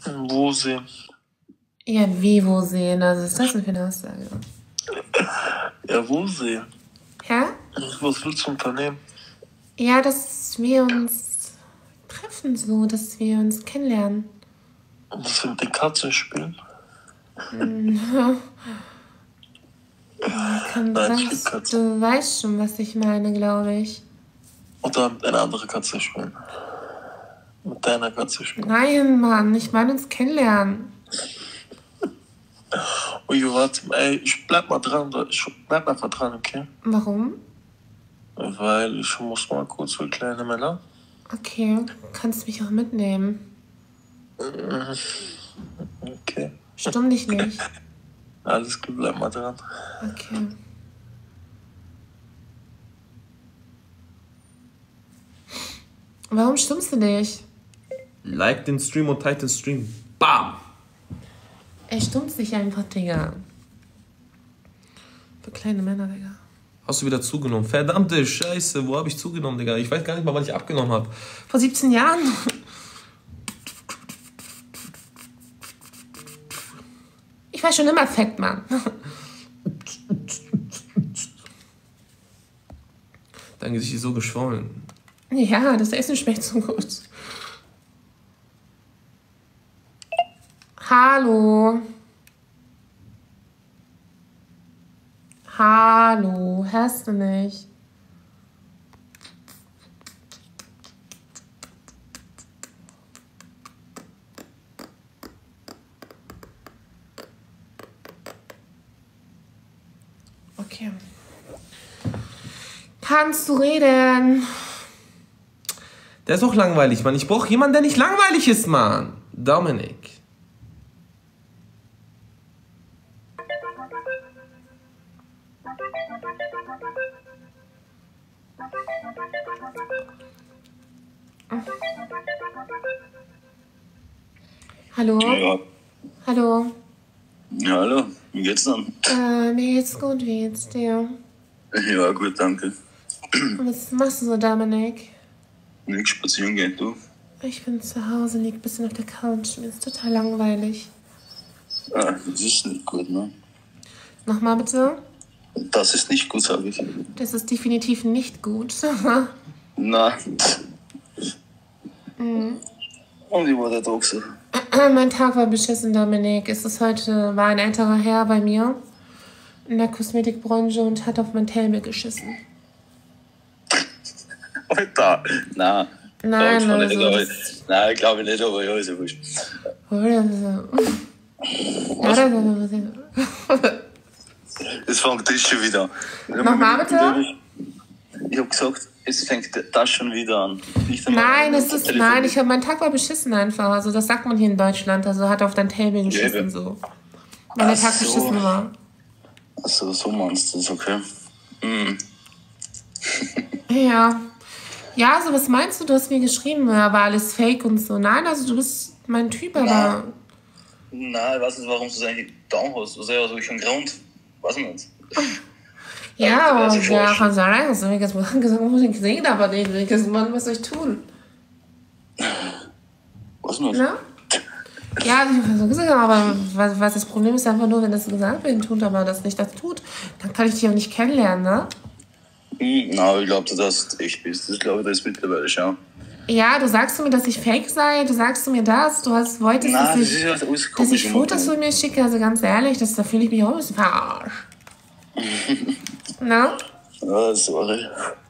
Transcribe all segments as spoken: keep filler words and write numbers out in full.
Wo sehen? Ja, wie wo sehen? Also, was ist das denn für eine Aussage? Ja, wo sehen? Hä? Was willst du unternehmen? Ja, dass wir uns treffen, so, dass wir uns kennenlernen. Und dass wir mit den Katzen spielen? Mhm. Kann Nein, ich sein. liebe Katzen. Du weißt schon, was ich meine, glaube ich. Oder mit einer anderen Katze spielen. Mit deiner Katze spielen. Nein, Mann, ich meine uns kennenlernen. Ui, warte, ey, ich bleib mal dran. Ich bleib einfach dran, okay? Warum? Weil ich muss mal kurz für kleine Männer. Okay, kannst mich auch mitnehmen. Okay. Stumm dich nicht. Alles gut, bleib mal dran. Okay. Warum stummst du dich? Like den Stream und teilt den Stream. Bam! Er stummt dich einfach, Digga. Für kleine Männer, Digga. Hast du wieder zugenommen? Verdammte Scheiße, wo habe ich zugenommen, Digga? Ich weiß gar nicht mal, wann ich abgenommen habe. Vor siebzehn Jahren? Ich war schon immer fett, Mann. Dein Gesicht ist so geschwollen. Ja, das Essen schmeckt so gut. Hallo. Hallo, hörst du mich? Okay. Kannst du reden? Der ist auch langweilig, Mann. Ich brauche jemanden, der nicht langweilig ist, Mann. Dominik. Hallo? Ja. Hallo? Ja, hallo, wie geht's dann? Äh, mir geht's gut, wie geht's dir? Ja, gut, danke. Was machst du so, Dominik? Nicht spazieren gehen, du? Ich bin zu Hause, lieg ein bisschen auf der Couch. Mir ist total langweilig. Ah, das ist nicht gut, ne? Nochmal bitte? Das ist nicht gut, sag ich. Das ist definitiv nicht gut. Na. Mhm. Und wie war der Tag so? Mein Tag war beschissen, Dominik. Es ist heute, war ein älterer Herr bei mir in der Kosmetikbranche und hat auf mein Tailbill geschissen. Alter, nein. Nein, Glaub ich also nicht, aber, das- nein, glaube ich nicht, aber ja, ist ja wurscht. Es fängt das schon wieder an. Nochmal bitte? Ich hab gesagt, es fängt das schon wieder an. Nicht einmal Nein, an es ist, Telefon. nein, ich hab, mein Tag war beschissen einfach. Also das sagt man hier in Deutschland. Also hat auf dein Tailbill geschissen eben. so. Weil der Ach Tag so. beschissen war. Achso, so meinst du das, okay. Mhm. Ja. Ja, also was meinst du? Du hast mir geschrieben, ja, war alles fake und so. Nein, also du bist mein Typ, aber... Nein, ich weiß nicht, warum du es eigentlich getan hast. Also, ja, so ich einen Grund. Weiß ich nicht. Ja, das und ist ja, falsch. kann sein, dass wir gesagt haben, ich gesehen, aber den Wilkes, Mann, was soll ich tun? Was nicht? Na? Ja, also ich habe so gesagt, aber was, was das Problem ist, einfach nur, wenn das gesagt werden tut, aber das nicht das tut, dann kann ich dich auch nicht kennenlernen, ne? Hm, nein, ich glaube, dass du echt bist. Das glaube ich, das ist mittlerweile schon. Ja, du sagst zu mir, dass ich fake sei, du sagst zu mir das, du hast, wolltest, Nein, dass das ich, ist ja alles dass komisch. ich Fotos von mir schicke, also ganz ehrlich, das, da fühle ich mich auch ein bisschen verarscht. Na? Ja, sorry.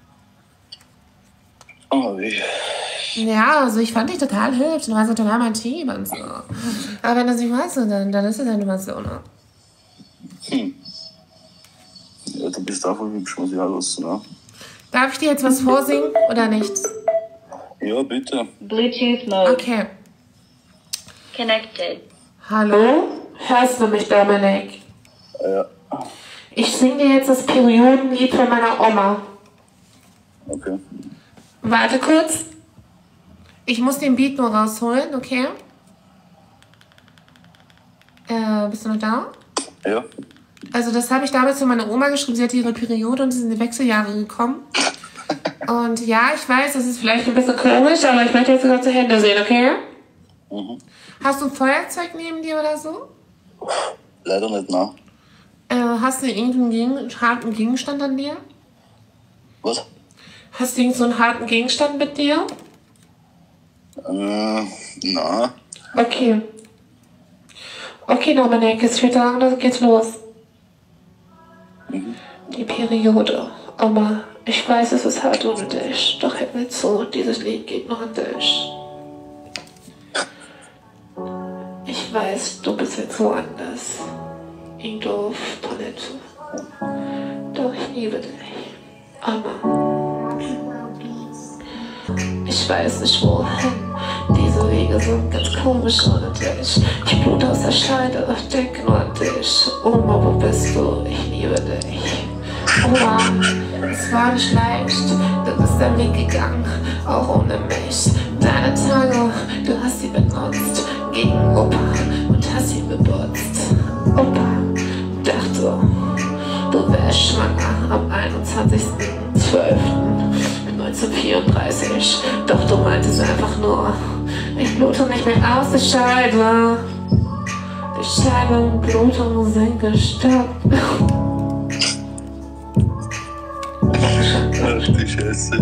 Oh, wie. Ja, also ich fand dich total hübsch, du warst total mein Team und so. Aber wenn das nicht weißt, dann, dann ist es halt immer so, ne? Hm. Ja, du bist auch hübsch, muss ich auch lassen, ne? Darf ich dir jetzt was vorsingen oder nicht? Ja, bitte. Bluetooth mode Okay. connected. Hallo? Hörst du mich, Dominik? Ja, Ich singe dir jetzt das Periodenlied von meiner Oma. okay. Warte kurz. Ich muss den Beat nur rausholen, okay? Äh, bist du noch da? Ja. Also das habe ich damals für meine Oma geschrieben. Sie hatte ihre Periode und es sind die Wechseljahre gekommen. Und ja, ich weiß, das ist vielleicht ein bisschen komisch, aber ich möchte jetzt sogar zu Hände sehen, okay? Mhm. Hast du ein Feuerzeug neben dir oder so? Leider nicht, nein. Äh, hast du irgendeinen Gegen harten Gegenstand an dir? Was? Hast du irgend so einen harten Gegenstand mit dir? Äh, nein. Okay. Okay, Dominik, ich würde sagen, das geht's los. Mhm. Die Periode. Aber ich weiß, es ist hart ohne dich. Doch hör mir zu, dieses Lied geht nur an dich. Ich weiß, du bist jetzt woanders. Irgendwo auf Toilette. Doch ich liebe dich. Aber ich weiß nicht wohin. Diese Wege sind ganz komisch ohne dich. Ich blute aus der Scheide, denke nur an dich. Oma, wo bist du? Ich liebe dich. Oma, es war nicht leicht. Du bist deinen Weg gegangen, auch ohne mich. Deine Tage, du hast sie benutzt gegen Opa und hast ihn beputzt. Opa dachte, du wärst schwanger am einundzwanzigsten zwölften neunzehnhundertvierunddreißig. Doch du meintest einfach nur, ich blute nicht mehr aus der Scheide. Die Scheide und Blutung sind gestoppt. Ach die Scheiße.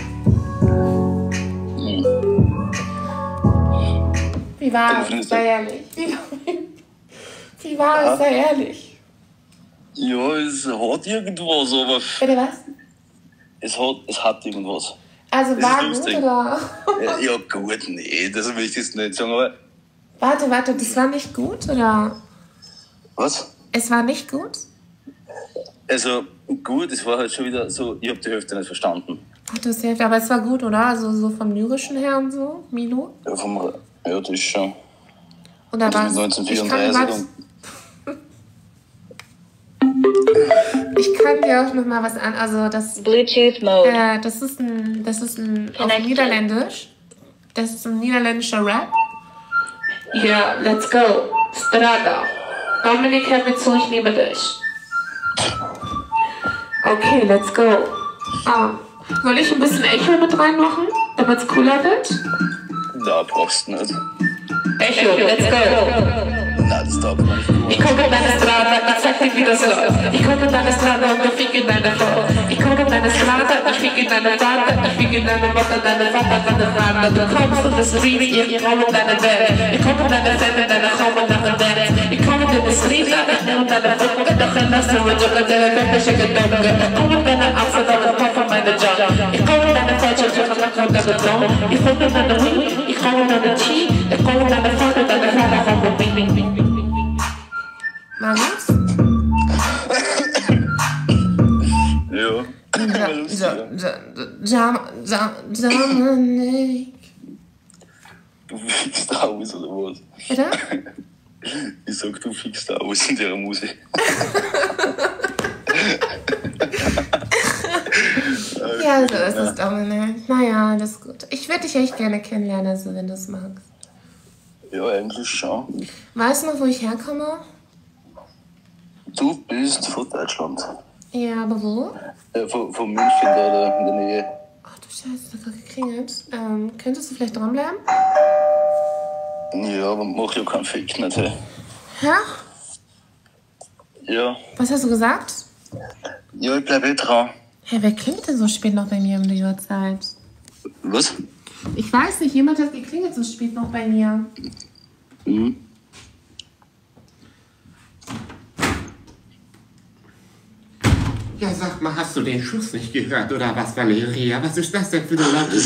Wie war es? Sei ehrlich. Wie, wie war es? Sei ehrlich. Ja, es hat irgendwas, aber Bitte was? es hat, es hat irgendwas. Also Das war ist gut lustig. oder? Ja, ja gut, nee, das will ich jetzt nicht sagen, aber... Warte, warte, das war nicht gut oder? Was? Es war nicht gut? Also, gut, es war halt schon wieder so, ich habe die Hälfte nicht verstanden. Ach, du hast ja, aber es war gut, oder? Also so vom Lyrischen her und so, Milo? Ja, vom, ja das ist schon. Oder Das was? mit neunzehnhundertvierunddreißig und... Ich kann dir auch noch mal was an, also das, Bluetooth mode. äh, das ist ein, das ist ein, auf Connected. Niederländisch. Das ist ein niederländischer Rap. Ja, let's go. Strada. Dominik, hör mir zu, ich liebe dich. Okay, let's go. Ah, soll ich ein bisschen Echo mit reinmachen, damit es cooler wird? Da brauchst du nicht. Echo, let's go. Nein, das darf man nicht. Ich gucke in deine Strada, ich zeig dir, wie das läuft. Ich gucke in deine Strada und ich fick in deine Frau. Ich gucke in deine Strada, ich fick in deine Vater, ich fick in deine Mutter, deine Vater, deine Vater. Du kommst in the street, ich komme in deine Welt. Ich gucke in deine Zelle, deine Frau und deine Welt. Ich komme in the street, ich nehme deine Frau, doch dann lass du mit dir, deine Wettische Gedanke. Ich komme in deine Apfel, deine Papa, meine Job. Ich komme in deine falsche Tür, ich komme in deine Traum. Ich komme in deine Weed, ich komme in deine Tee. Ich komme in deine Vater, deine Vater, von der Bing. Marius? Ja. Ja, lustig, ja. Dominik. Du fickst da aus, oder was? Bitte? Ich sag, du fickst da aus in der Musik. Ja, so ist es, Dominik. Naja, das ist gut. Ich würde dich echt gerne kennenlernen, also wenn du es magst. Ja, eigentlich schon. Weißt du noch, wo ich herkomme? Du bist von Deutschland. Ja, aber wo? Ja, von, von München, da in der Nähe. Ach du Scheiße, das hat gerade geklingelt. Ähm, könntest du vielleicht dranbleiben? Ja, aber mach ja keinen Fick nicht, hey. Ja? Ja. Was hast du gesagt? Ja, ich bleib eh dran. Hä, wer klingelt denn so spät noch bei mir um die Uhrzeit? Was? Ich weiß nicht, jemand hat geklingelt so spät noch bei mir. Mhm. Ja, sag mal, hast du den Schuss nicht gehört, oder was, Valeria? Was ist das denn für eine Lampe?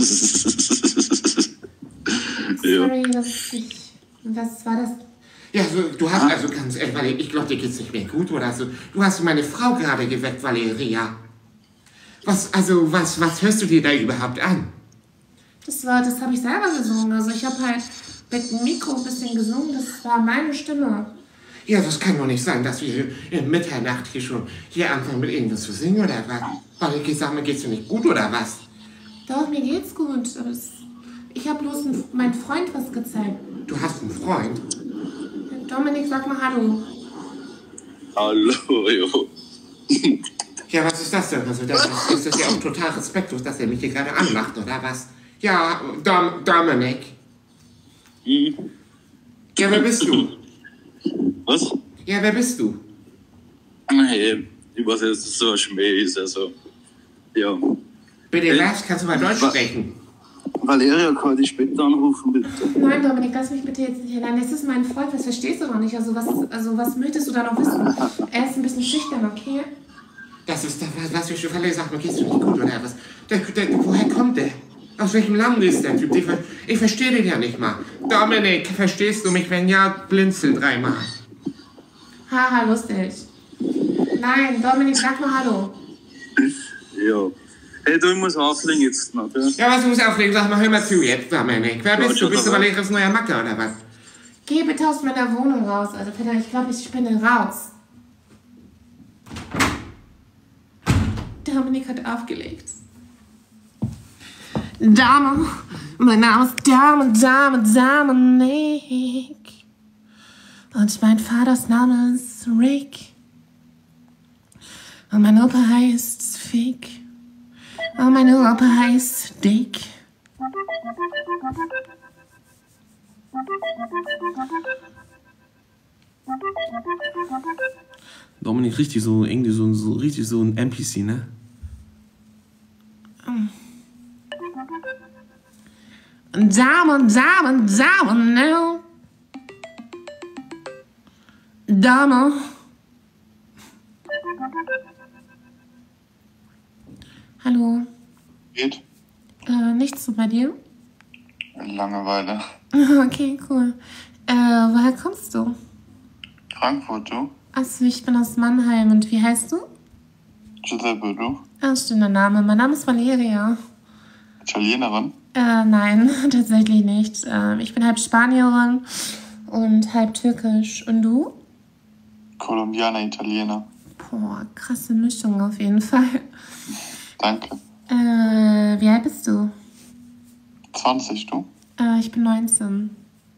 Sorry, das ist nicht. Was war das? Ja, so, du hast also ganz ehrlich, Valeria, ich glaube, dir geht's nicht mehr gut, oder so. Du hast meine Frau gerade geweckt, Valeria. Was, also, was, was hörst du dir da überhaupt an? Das war, das habe ich selber gesungen. Also ich habe halt mit dem Mikro ein bisschen gesungen. Das war meine Stimme. Ja, das kann doch nicht sein, dass wir in Mitternacht hier schon hier anfangen mit irgendwas zu singen, oder was? Valeria, sag mal, geht's dir nicht gut, oder was? Doch, mir geht's gut. Aber das, ich habe bloß ein, meinem Freund was gezeigt. Du hast einen Freund? Dominik, sag mal Hallo. Hallo, jo. Ja, was ist das denn? Also, das ist, ist das ja auch total respektlos, dass er mich hier gerade anmacht, oder was? Ja, Dom, Dominik. Mhm. Ja, wer bist du? Was? Ja, wer bist du? Hey, ich weiß jetzt, dass das so ein Schmäh ist, also. Ja. Bitte, Hey. was? Kannst du mal Deutsch Was? sprechen? Valeria, kann ich später anrufen, bitte? Nein, Dominik, lass mich bitte jetzt nicht allein. Das ist mein Freund, das verstehst du noch nicht. Also was, also was möchtest du da noch wissen? Er ist ein bisschen schüchtern, okay? Das ist das, was für Schufalle sagt, man geht's dir nicht gut oder was? Der, der, woher kommt der? Aus welchem Land ist der Typ? Ich, ich verstehe den ja nicht mal. Dominik, verstehst du mich? Wenn ja, blinzel dreimal. Haha, lustig. Nein, Dominik, sag mal Hallo. Ja. Hey, du, ich muss auflegen jetzt noch, ja? Ja, was muss auflegen? Sag mal, hör mal zu jetzt, Dominik. Wer bist Ja, du? Bist du aber- Valerias neuer Macker oder was? Geh bitte aus meiner Wohnung raus. Also Peter, ich glaube, ich spinne raus. Dominik hat aufgelegt. Dame, mein Name ist Dame, Dame, Dominik. Und mein Vaters Name ist Rick. Und mein Opa heißt Fick. Und mein Opa heißt Dick. Dominik richtig so irgendwie so, so richtig so ein N P C, ne? Dame, Dame, Dame, no. Dame. Hallo. Geht? Äh, nichts so bei dir? Langeweile. Okay, cool. Äh, woher kommst du? Frankfurt, du? Achso, ich bin aus Mannheim. Und wie heißt du? Giuseppe, du? Ah, schöner Name. Mein Name ist Valeria. Italienerin? Äh, nein, tatsächlich nicht. Äh, ich bin halb Spanierin und halb türkisch. Und du? Kolumbianer, Italiener. Boah, krasse Mischung auf jeden Fall. Danke. Äh, wie alt bist du? zwanzig, du? Äh, ich bin neunzehn.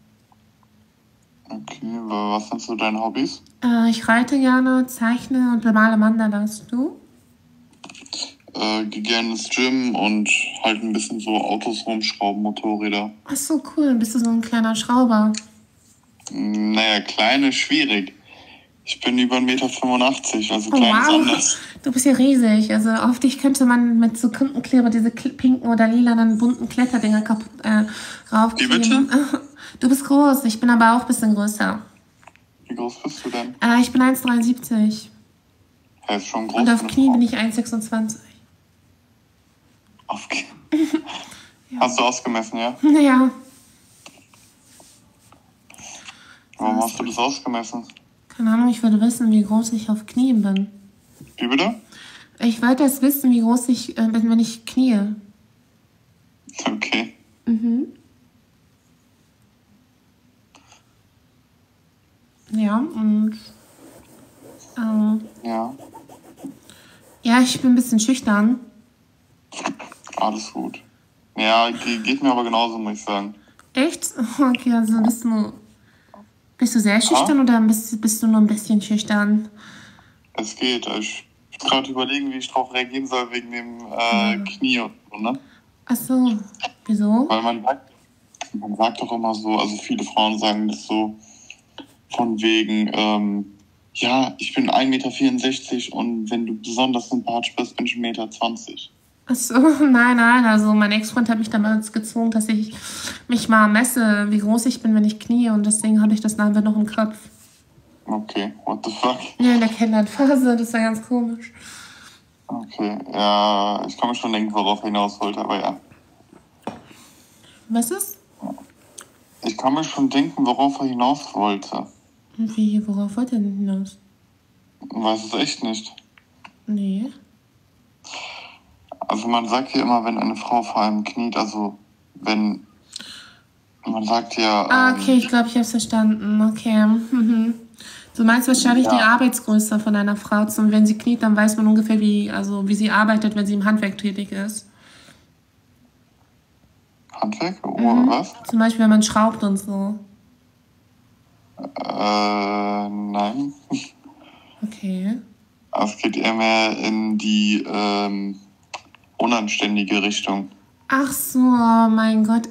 Okay, wa- was sind so deine Hobbys? Äh, ich reite gerne, zeichne und bemale Mandalas. Du? Äh, geh gerne ins Gym und halt ein bisschen so Autos rumschrauben, Motorräder. Ach so, cool. Bist du so ein kleiner Schrauber? Naja, klein ist schwierig. Ich bin über eins Komma fünfundachtzig Meter, also Oh, klein ist wow. anders. Du bist ja riesig. Also auf dich könnte man mit so Kundenkleber diese kl- pinken oder lilanen bunten Kletterdinger kaputt, äh, raufkleben. Du bist groß. Ich bin aber auch ein bisschen größer. Wie groß bist du denn? Äh, ich bin eins Komma dreiundsiebzig. Er ist schon groß. Und auf für eine Knie Frau. bin ich eins Komma sechsundzwanzig. Auf Knie. Hast du ausgemessen, ja? Naja, Warum hast du das ausgemessen? keine Ahnung, ich würde wissen, wie groß ich auf Knien bin. Wie bitte? Ich wollte erst wissen, wie groß ich äh, bin, wenn ich knie. Okay. Mhm. Ja, und äh, Ja, ja, ich bin ein bisschen schüchtern. alles gut. Ja, ge- geht mir aber genauso, muss ich sagen. Echt? Okay, also bist du, bist du sehr schüchtern oder bist, bist du nur ein bisschen schüchtern? Es geht. Ich muss gerade überlegen, wie ich darauf reagieren soll wegen dem äh, Knie und so, ne? Ach so, wieso? Weil man sagt, man sagt doch immer so, also viele Frauen sagen das so von wegen, ähm, ja, ich bin ein Meter vierundsechzig und wenn du besonders sympathisch bist, bin ich ein Meter zwanzig. Ach so, nein, nein, also mein Ex-Freund hat mich damals gezwungen, dass ich mich mal messe, wie groß ich bin, wenn ich knie und deswegen hatte ich das dann noch im Kopf. Okay, what the fuck? Ja, in der Kennenlernphase, das war ganz komisch. Okay, ja, ich kann mir schon denken, worauf er hinaus wollte, aber ja. Was ist? Ich kann mir schon denken, worauf er hinaus wollte. Wie, worauf wollt ihr denn hinaus? Weiß es echt nicht. Nee. Also man sagt ja immer, wenn eine Frau vor allem kniet, also wenn, man sagt ja... Ah, ähm, okay, ich glaube, ich habe es verstanden. Okay. Mhm. Du meinst wahrscheinlich Ja. die Arbeitsgröße von einer Frau. Zum, wenn sie kniet, dann weiß man ungefähr, wie, also wie sie arbeitet, wenn sie im Handwerk tätig ist. Handwerk? Oh, Mhm. was? Zum Beispiel, wenn man schraubt und so. Äh, nein. Okay. Es geht eher mehr in die ähm, unanständige Richtung. Ach so, oh mein Gott.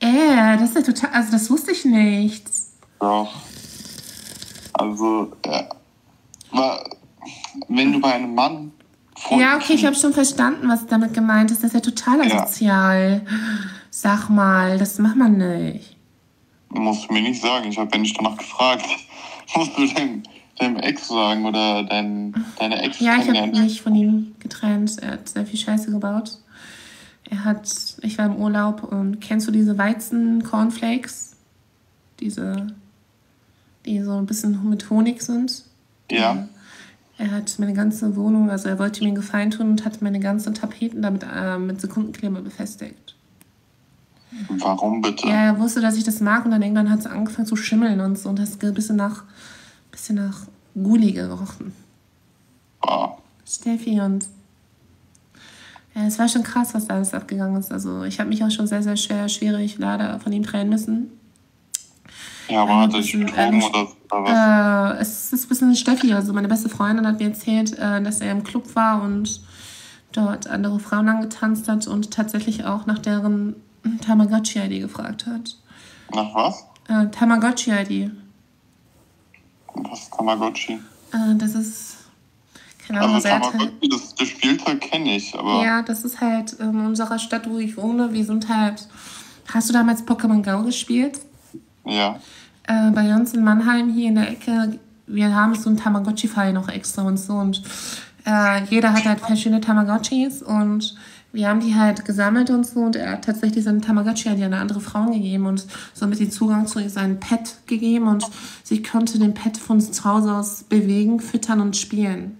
Äh, das ist ja total, also das wusste ich nicht. Doch. Also, ja. Aber wenn du bei einem Mann... Ja, okay, ich habe schon verstanden, was damit gemeint ist. Das ist ja total Ja. asozial. Sag mal, das macht man nicht. Musst du mir nicht sagen, ich habe ja nicht danach gefragt. Musst du deinem, deinem Ex sagen oder dein, deine Ex Ja, ich habe kennenlernen? mich von ihm getrennt. Er hat sehr viel Scheiße gebaut. Er hat, ich war im Urlaub und kennst du diese Weizen-Cornflakes? Diese, die so ein bisschen mit Honig sind? Ja. Er hat meine ganze Wohnung, also er wollte mir einen Gefallen tun und hat meine ganzen Tapeten damit äh, mit Sekundenkleber befestigt. Warum bitte? Ja, er wusste, dass ich das mag und dann irgendwann hat es angefangen zu schimmeln und so und das hat ein bisschen nach, bisschen nach Gulli gerochen. Wow. Steffi und ja, es war schon krass, was da alles abgegangen ist. Also ich habe mich auch schon sehr, sehr schwer, schwierig leider von ihm trennen müssen. Ja, aber hat er dich bisschen, betrogen ähm, oder, oder was? Äh, es ist ein bisschen Steffi. Also meine beste Freundin hat mir erzählt, äh, dass er im Club war und dort andere Frauen angetanzt hat und tatsächlich auch nach deren Tamagotchi-I D gefragt hat. Nach was? Äh, Tamagotchi-I D. Was ist Tamagotchi? Äh, das ist, keine Ahnung, Also also er hat halt, Tamagotchi, das, das Spielzeug kenne ich, aber ja, das ist halt in unserer Stadt, wo ich wohne. Wir sind halt, hast du damals Pokémon Go gespielt? ja. Äh, bei uns in Mannheim hier in der Ecke, wir haben so einen Tamagotchi-Fall noch extra und so und äh, jeder hat halt verschiedene Tamagotchis und wir haben die halt gesammelt und so und er hat tatsächlich seinen Tamagotchi an eine andere Frau gegeben und somit den Zugang zu seinem Pet gegeben und sie konnte den Pet von zu Hause aus bewegen, füttern und spielen.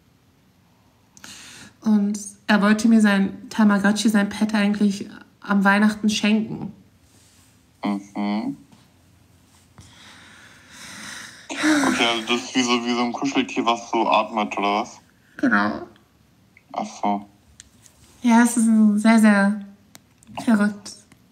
Und er wollte mir sein Tamagotchi, sein Pet eigentlich am Weihnachten schenken. Mhm. Okay, also das ist wie so, wie so ein Kuscheltier, was so atmet, oder was? Genau. Ach so. Ja, es ist ein sehr, sehr verrückt.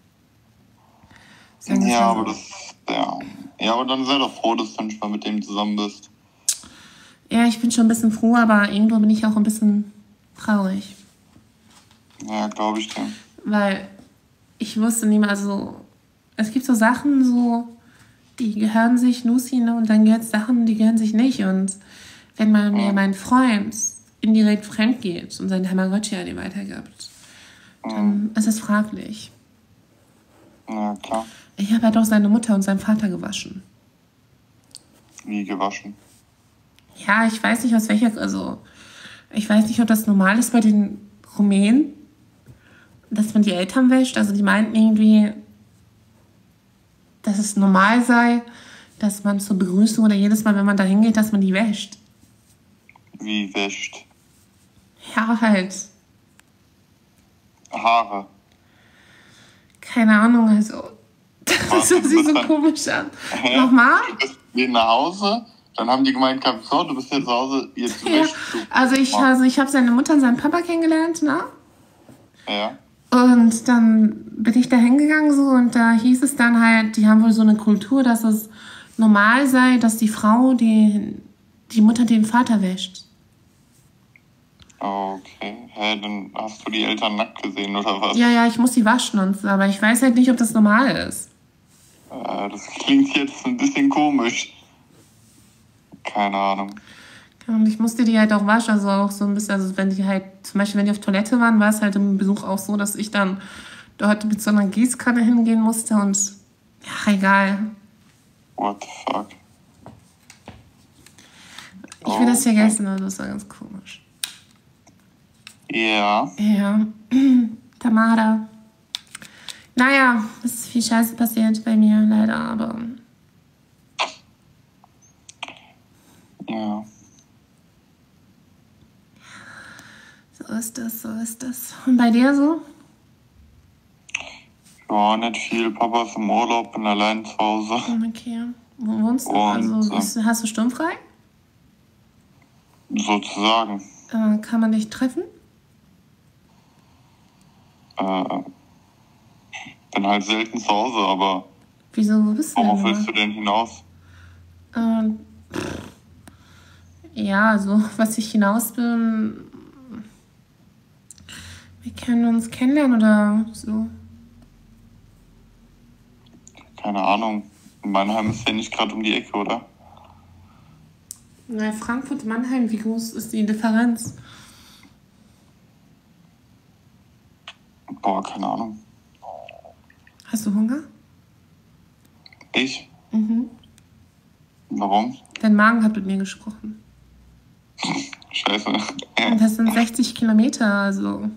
Sagen wir es Ja, mal aber so. das, ja. Ja, aber dann sei doch froh, dass du nicht mal mit dem zusammen bist. Ja, ich bin schon ein bisschen froh, aber irgendwo bin ich auch ein bisschen traurig. Ja, glaube ich dir. Weil ich wusste nicht mehr, also es gibt so Sachen, so, die gehören sich Lucy, ne? Und dann gibt es Sachen, die gehören sich nicht. Und wenn man mir mein Freund indirekt fremd geht und seinen Tamagotchi an die weitergibt, dann ist es fraglich. Ja, klar. Ich habe halt auch seine Mutter und seinen Vater gewaschen. Wie gewaschen. Ja, ich weiß nicht, aus welcher, also ich weiß nicht, ob das normal ist bei den Rumänen, dass man die Eltern wäscht. Also die meinten irgendwie, dass es normal sei, dass man zur Begrüßung oder jedes Mal, wenn man da hingeht, dass man die wäscht. Wie wäscht? Ja, halt. Haare. Keine Ahnung, also. Das Was, hört du sich bist so dann- komisch an. Hä? Nochmal? Du bist gehen nach Hause, dann haben die gemeint, gehabt, so, du bist jetzt zu Hause, jetzt Ja. wäschst du. Also ich, also ich habe seine Mutter und seinen Papa kennengelernt, ne? Ja. Und dann bin ich da hingegangen so und da hieß es dann halt, die haben wohl so eine Kultur, dass es normal sei, dass die Frau die, die Mutter den Vater wäscht. Okay. Hä, dann hast du die Eltern nackt gesehen, oder was? Ja, ja, ich muss die waschen und so, aber ich weiß halt nicht, ob das normal ist. Äh, das klingt jetzt ein bisschen komisch. Keine Ahnung. Und ich musste die halt auch waschen, also auch so ein bisschen, also wenn die halt, zum Beispiel wenn die auf Toilette waren, war es halt im Besuch auch so, dass ich dann dort mit so einer Gießkanne hingehen musste und ja, egal. What the fuck? Ich will das Okay. vergessen, also das war ganz komisch. Ja. Ja, Tamara. Naja, es ist viel Scheiße passiert bei mir, leider, aber Ja. so ist das, so ist das. Und bei dir so? Ja, nicht viel. Papa ist im Urlaub, bin allein zu Hause. Okay. Wo wohnst du? Und, Also äh, bist, du- hast du sturmfrei? Sozusagen. Äh, kann man dich treffen? Äh, bin halt selten zu Hause, aber Wieso, wo bist du worauf denn? willst du denn hinaus? Ähm, ja, also was ich hinaus bin, wir können uns kennenlernen oder so. keine Ahnung. Mannheim ist ja nicht gerade um die Ecke, oder? Na, Frankfurt, Mannheim, wie groß ist die Differenz? Boah, keine Ahnung. Hast du Hunger? Ich? Mhm. Warum? Dein Magen hat mit mir gesprochen. Scheiße. Und das sind sechzig Kilometer, also.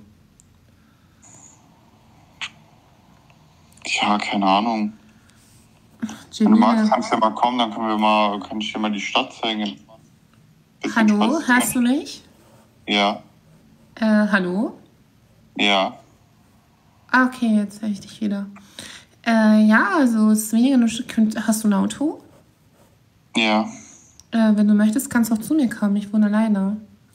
Ja, keine Ahnung. Wenn du magst, Jamila. kannst du ja mal kommen, dann können wir mal, kann ich dir mal die Stadt zeigen. Bisschen Hallo, spazieren. hörst du mich? Ja, Äh, hallo? ja. Ah, okay, jetzt höre ich dich wieder. Äh, ja, also es ist weniger eine Stunde. Hast du ein Auto? Ja. Äh, wenn du möchtest, kannst du auch zu mir kommen. Ich wohne alleine.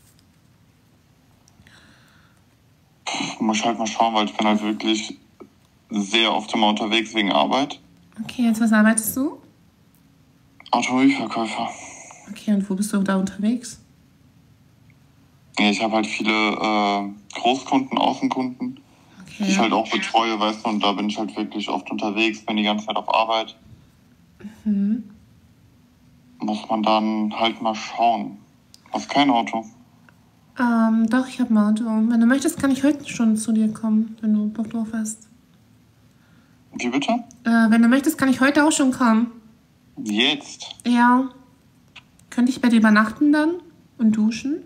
Muss ich halt mal schauen, weil ich bin halt wirklich sehr oft immer unterwegs wegen Arbeit. Okay, jetzt was arbeitest du? Automobilverkäufer. Okay, und wo bist du da unterwegs? Ja, ich habe halt viele äh, Großkunden, Außenkunden, die ich Okay. halt auch betreue, weißt du, und da bin ich halt wirklich oft unterwegs, bin die ganze Zeit auf Arbeit. Mhm. Muss man dann halt mal schauen. Hast kein Auto? Ähm, doch, ich habe ein Auto. Wenn du möchtest, kann ich heute schon zu dir kommen, wenn du Bock drauf hast. Wie bitte? Äh, wenn du möchtest, kann ich heute auch schon kommen. Jetzt? Ja. Könnte ich bei dir übernachten dann und duschen?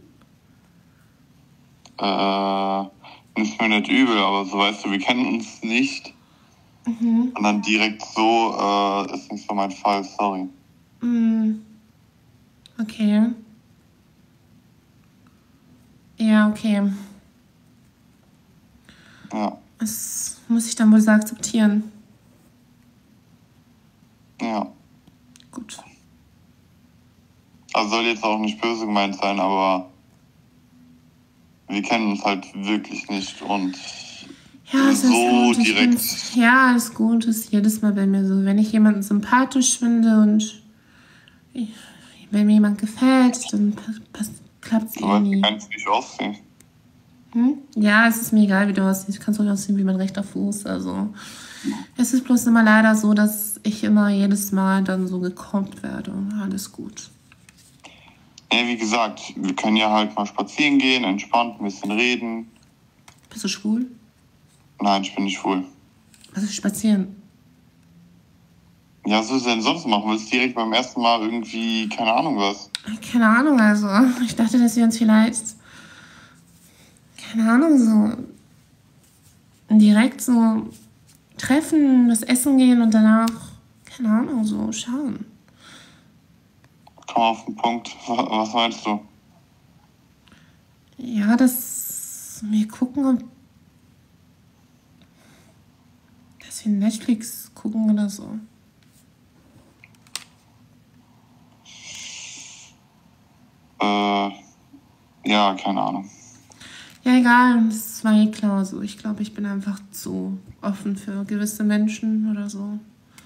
Äh, ist mir nicht übel, aber so weißt du, wir kennen uns nicht. Mhm. Und dann direkt so, äh, ist nicht so mein Fall, sorry. Mm. Okay. Ja, okay. Ja, Das muss ich dann wohl so akzeptieren. ja. Gut. Also soll jetzt auch nicht böse gemeint sein, aber wir kennen uns halt wirklich nicht und Ja, es ist so gut. Ich direkt. find's, ja, alles gut ist jedes Mal bei mir so. Wenn ich jemanden sympathisch finde und ich, wenn mir jemand gefällt, dann klappt es Du weißt, wie irgendwie. kannst du nicht aussehen. Hm? Ja, es ist mir egal, wie du aussiehst. Du kannst auch aussehen wie mein rechter Fuß. Also, es ist bloß immer leider so, dass ich immer jedes Mal dann so gekommt werde. Alles gut. Ja, wie gesagt, wir können ja halt mal spazieren gehen, entspannt ein bisschen reden. Bist du schwul? Nein, ich bin nicht schwul. Was ist spazieren? Ja, was willst du denn sonst machen? Willst du direkt beim ersten Mal irgendwie, keine Ahnung was? Keine Ahnung, also. Ich dachte, dass wir uns vielleicht, keine Ahnung, so direkt so treffen, was essen gehen und danach, keine Ahnung, so schauen. Komm auf den Punkt. Wa- Was meinst du? Ja, dass wir gucken, ob, dass wir Netflix gucken oder so. Äh, ja, keine Ahnung. Ja, egal, das war eh klar so. Ich glaube, ich bin einfach zu offen für gewisse Menschen oder so.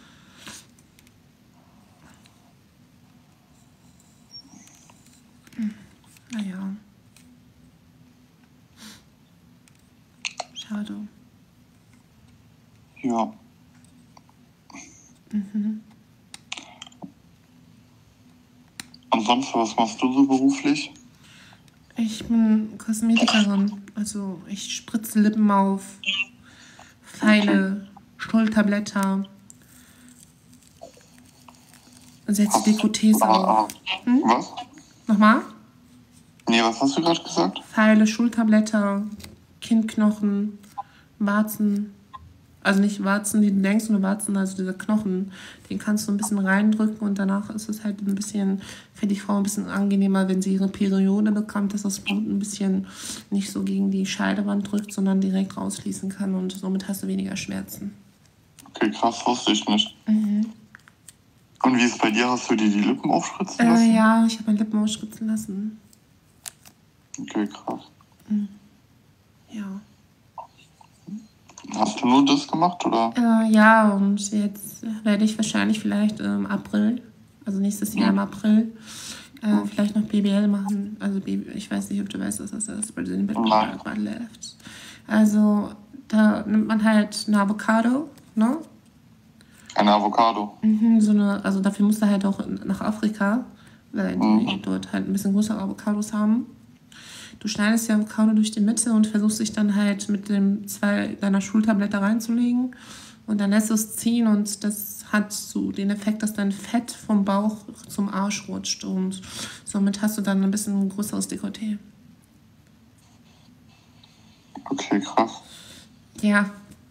Hm, naja. Schade. Ja. Und sonst, was machst du so beruflich? Ich bin Kosmetikerin. Also ich spritze Lippen auf, feile Schulterblätter, setze Dekolletés auf. Hm? Was? Nochmal? Nee, was hast du gerade gesagt? Feile Schulterblätter, Kinnknochen, Warzen. Also nicht Warzen, die du denkst, nur Warzen, also dieser Knochen. Den kannst du ein bisschen reindrücken und danach ist es halt ein bisschen, für die Frau ein bisschen angenehmer, wenn sie ihre Periode bekommt, dass das Blut ein bisschen nicht so gegen die Scheidewand drückt, sondern direkt rausfließen kann und somit hast du weniger Schmerzen. Okay, krass, wusste ich nicht. Und wie ist es bei dir? Hast du dir die Lippen aufspritzen lassen? Äh, ja, ich habe meine Lippen ausspritzen lassen. Okay, krass. Ja. Hast du nur das gemacht, oder? Äh, ja, und jetzt werde ich wahrscheinlich vielleicht im April, also nächstes Jahr im April, äh, vielleicht noch B B L machen. Also B B, ich weiß nicht, ob du weißt, was das ist, Brazilian Nein. Butt Lift. Also da nimmt man halt eine Avocado, ne? Eine Avocado. Mhm, so eine, also dafür musst du halt auch nach Afrika, weil die Mhm. dort halt ein bisschen größere Avocados haben. Du schneidest die Avocado durch die Mitte und versuchst dich dann halt mit dem zwei deiner Schulterblätter reinzulegen. Und dann lässt du es ziehen und das hat so den Effekt, dass dein Fett vom Bauch zum Arsch rutscht. Und somit hast du dann ein bisschen größeres Dekolleté. Okay, krass. Ja,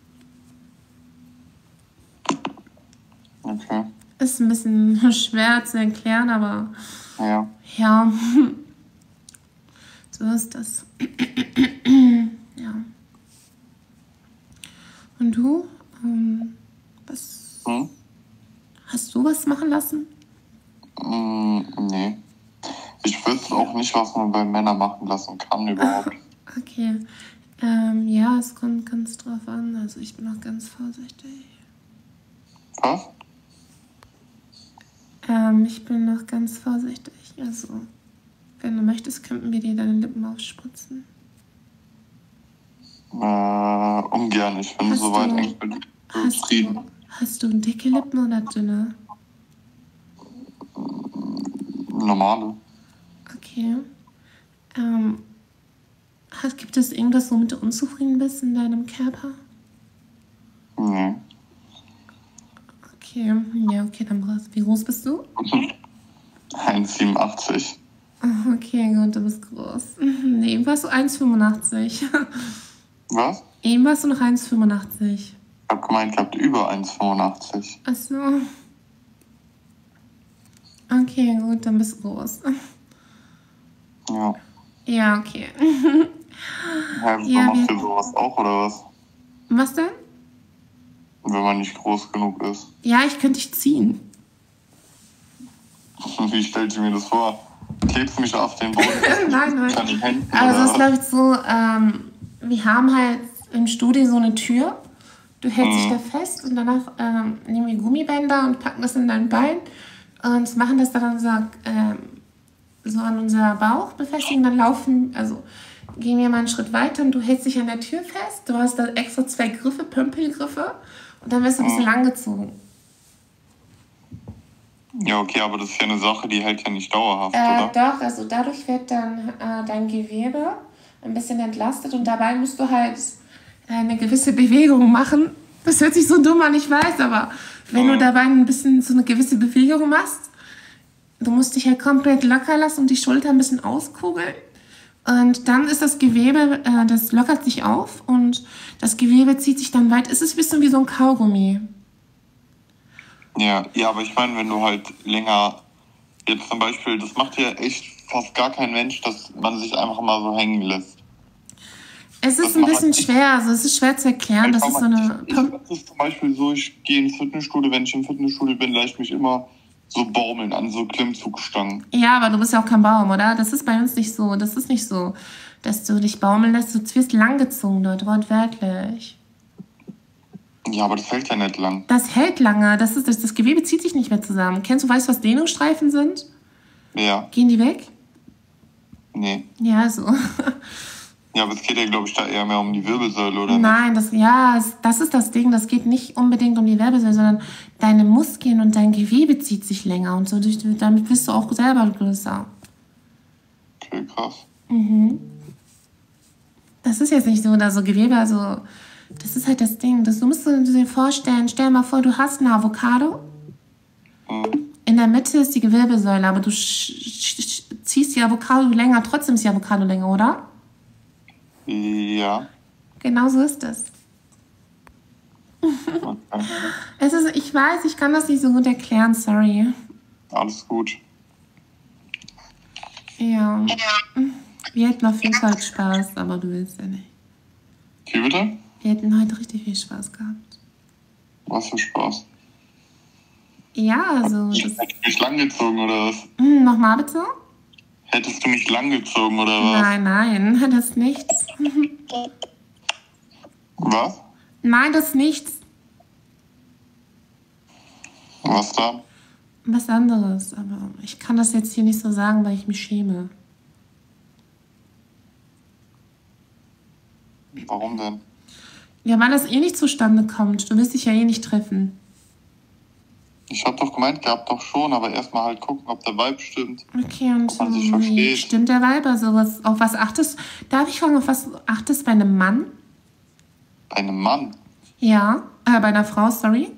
Okay. ist ein bisschen schwer zu erklären, aber Ja. ja, so ist das. Ja. Und du? Ähm, was, Hm? hast du was machen lassen? Mm, nee. Ich wüsste auch nicht, was man bei Männern machen lassen kann überhaupt. Okay. Ähm, ja, es kommt ganz drauf an. Also ich bin auch ganz vorsichtig. Was? Ähm, ich bin noch ganz vorsichtig. Also, wenn du möchtest, könnten wir dir deine Lippen aufspritzen. Äh, ungern. Ich bin Hast soweit du- eigentlich Hast zufrieden. du, hast du dicke Lippen oder dünne? Normale. Okay. Ähm, hast, gibt es irgendwas, womit du unzufrieden bist in deinem Körper? Nee. Okay, ja, okay, dann brauchst du. Wie groß bist du? eins Komma siebenundachtzig. Ah, okay, gut, du bist groß. Mhm, nee, eben warst du eins Komma fünfundachtzig. Was? Eben warst du noch eins Komma fünfundachtzig. Ich hab gemeint, ich hab über eins Komma fünfundachtzig. Ach so. Okay, gut, dann bist du groß. Ja. Ja, okay. Hä, Ja, macht wir- ihr sowas auch, oder was? Was denn? Wenn man nicht groß genug ist. Ja, ich könnte dich ziehen. Wie stellt ihr mir das vor? Klebst du mich auf den Boden? Nein, nein. Kann ich Händen, Also es oder was? läuft so, ähm, wir haben halt im Studio so eine Tür. Du hältst dich da fest und danach ähm, nehmen wir Gummibänder und packen das in dein Bein und machen das dann an unser, ähm, so an unser Bauch befestigen. Dann laufen, also gehen wir mal einen Schritt weiter und du hältst dich an der Tür fest. Du hast da extra zwei Griffe, Pömpelgriffe und dann wirst du ein bisschen langgezogen. Ja, okay, aber das ist ja eine Sache, die hält ja nicht dauerhaft, Äh, oder? doch, also dadurch wird dann äh, dein Gewebe ein bisschen entlastet und dabei musst du halt äh, eine gewisse Bewegung machen. Das hört sich so dumm an, ich weiß, aber wenn du dabei ein bisschen so eine gewisse Bewegung machst, du musst dich halt komplett locker lassen und die Schulter ein bisschen auskugeln. Und dann ist das Gewebe, äh, das lockert sich auf und das Gewebe zieht sich dann weit. Es ist ein bisschen wie so ein Kaugummi. Ja, ja, aber ich meine, wenn du halt länger, jetzt zum Beispiel, das macht ja echt fast gar kein Mensch, dass man sich einfach mal so hängen lässt. Es Das ist ein macht bisschen nicht- schwer, also es ist schwer zu erklären. Das ist so eine... ich, ich, das ist zum Beispiel so, ich gehe ins Fitnessstudio, wenn ich im Fitnessstudio bin, lasse ich mich immer so baumeln an so Klimmzugstangen. Ja, aber du bist ja auch kein Baum, oder? Das ist bei uns nicht so. Das ist nicht so, dass du dich baumeln lässt. Du wirst langgezogen dort, wortwörtlich. Ja, aber das hält ja nicht lang. Das hält lange. Das, ist, das, das Gewebe zieht sich nicht mehr zusammen. Kennst du, weißt du, was Dehnungsstreifen sind? Ja, Gehen die weg? nee. Ja, so. Ja, aber es geht ja, glaube ich, da eher mehr um die Wirbelsäule, oder nicht? Nein, das, ja, es- das ist das Ding. Das geht nicht unbedingt um die Wirbelsäule, sondern deine Muskeln und dein Gewebe zieht sich länger. Und so durch, damit bist du auch selber größer. Okay, krass. Das ist jetzt nicht so, oder so Gewebe, also das ist halt das Ding. Das, du musst dir vorstellen, stell dir mal vor, du hast eine Avocado. Mhm. In der Mitte ist die Wirbelsäule, aber du sch sch ziehst die Avocado länger, trotzdem ist die Avocado länger, oder? Ja. Genau so ist es. Okay. Es ist, ich weiß, ich kann das nicht so gut erklären, sorry. Alles gut. Ja. Wir hätten auf jeden Fall Spaß, aber du willst ja nicht. Wie bitte? Wir hätten heute richtig viel Spaß gehabt. Was für Spaß. Ja, also, das, Hättest du mich langgezogen, oder was? hm, nochmal bitte? Hättest du mich langgezogen, oder was? Nein, nein, das ist nichts. Was? Nein, das ist nichts. Was da? Was anderes, aber ich kann das jetzt hier nicht so sagen, weil ich mich schäme. Warum denn? Ja, weil das eh nicht zustande kommt. Du willst dich ja eh nicht treffen. Ich hab doch gemeint gehabt, doch schon, aber erstmal halt gucken, ob der Vibe stimmt. Okay, und Ob man sich wie versteht. stimmt der Vibe? Also was, auf was achtest Darf ich fragen, auf was achtest bei einem Mann? Bei einem Mann. Ja, äh, bei einer Frau, sorry.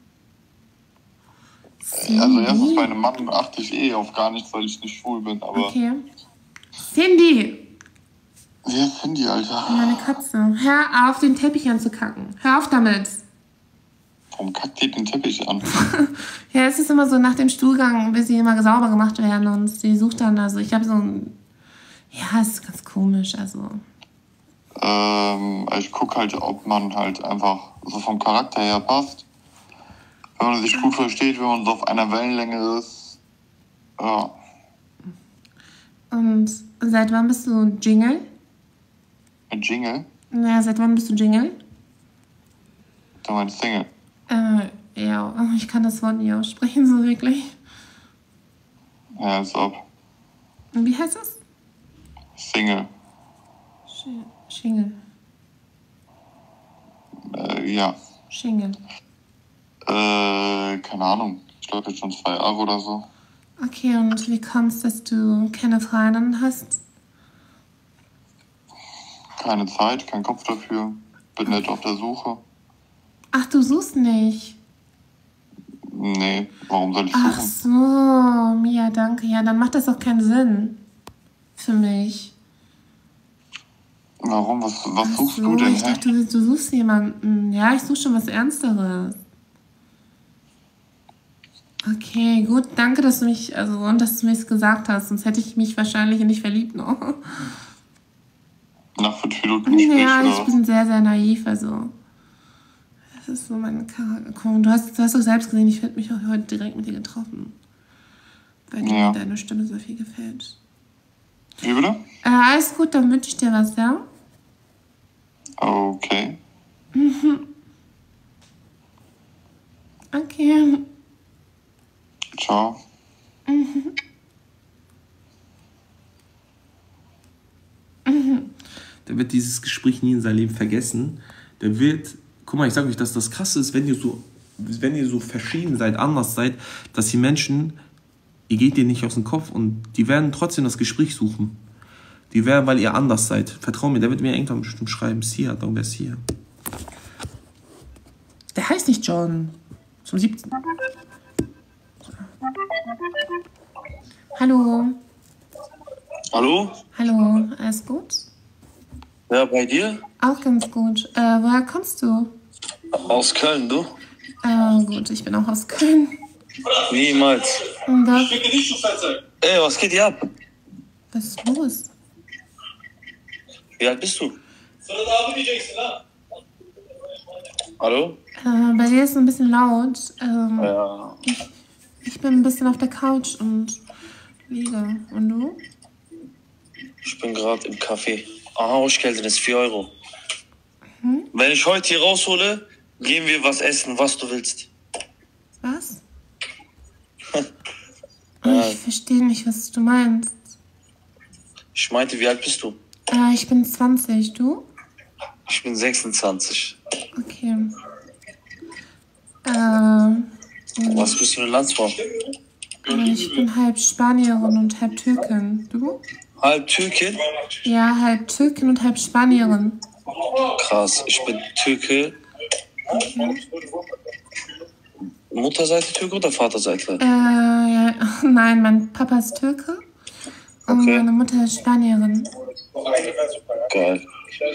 Also erstens Cindy. bei einem Mann achte ich eh auf gar nichts, weil ich nicht schwul bin, aber... Okay. Cindy, Wer ist Cindy, Alter? meine Katze. Hör auf, den Teppich anzukacken. Hör auf damit. Warum kackt die den Teppich an? Ja, es ist immer so, nach dem Stuhlgang will sie immer sauber gemacht werden und sie sucht dann, also ich habe so ein... Ja, es ist ganz komisch, also... ähm, ich guck halt, ob man halt einfach so vom Charakter her passt. Wenn man sich gut versteht, wenn man so auf einer Wellenlänge ist. Ja, Und seit wann bist du Jingle? mit Jingle, Ja, seit wann bist du Jingle? du meinst Single. Äh, ja, ich kann das Wort nicht aussprechen, so wirklich. Ja, als ob. Und wie heißt das? Single. Sch- Schingle. Äh, ja. Schingle. Äh, keine Ahnung. Ich glaube jetzt schon zwei Jahre oder so. Okay, und wie kommst dass du keine Freundin hast? Keine Zeit, kein Kopf dafür. Bin nicht auf der Suche. Ach, du suchst nicht. Nee, warum soll ich Ach suchen? so, Mia, danke. Ja, dann macht das auch keinen Sinn. Für mich. Warum? Was, was Ach suchst so, du denn, ich hä? dachte, du, du suchst jemanden. Ja, ich suche schon was Ernsteres. Okay, gut, danke, dass du mich, also, und dass du mir das gesagt hast, sonst hätte ich mich wahrscheinlich nicht verliebt noch. Nach fünf Minuten Gespräch, Ja, ich oder? bin sehr, sehr naiv, also. Das ist so mein Charakter. Komm, du hast, du hast doch selbst gesehen, ich hätte mich auch heute direkt mit dir getroffen. Weil dir Ja. deine Stimme so viel gefällt. Wie bitte? Äh, alles gut, dann wünsche ich dir was, ja? Okay. Okay. Ciao. Der wird dieses Gespräch nie in seinem Leben vergessen. Der wird, guck mal, ich sag euch, dass das Krasse ist, wenn ihr so, wenn ihr so verschieden seid, anders seid, dass die Menschen, ihr geht dir nicht aus dem Kopf und die werden trotzdem das Gespräch suchen. Die werden, weil ihr anders seid. Vertrau mir, der wird mir irgendwann bestimmt schreiben, Sia, dann wer ist hier? Der heißt nicht John. Zum siebten. Hallo. Hallo? Hallo, alles gut? Ja, bei dir? Auch ganz gut. Äh, woher kommst du? Aus Köln, du? Äh, gut, ich bin auch aus Köln. Niemals. Und da, Ey, was geht hier ab? was ist los? Wie alt bist du? Hallo? Äh, bei dir ist es ein bisschen laut. Ähm, Ja. Ich bin ein bisschen auf der Couch und liege. Und du? Ich bin gerade im Café. Aha, Hausgeld ist vier Euro. Wenn ich heute hier raushole, gehen wir was essen, was du willst. Was? Oh, ich verstehe nicht, was du meinst. Ich meinte, wie alt bist du? Äh, ich bin zwanzig, du? Ich bin sechsundzwanzig. Okay. Äh, Was bist du für eine Landsfrau? ich bin halb Spanierin und halb Türkin. Du? Halb Türkin? Ja, halb Türkin und halb Spanierin. Krass, ich bin Türke. Mutterseite Türke oder Vaterseite? Äh, ja, nein, mein Papa ist Türke und Okay. meine Mutter ist Spanierin. Geil.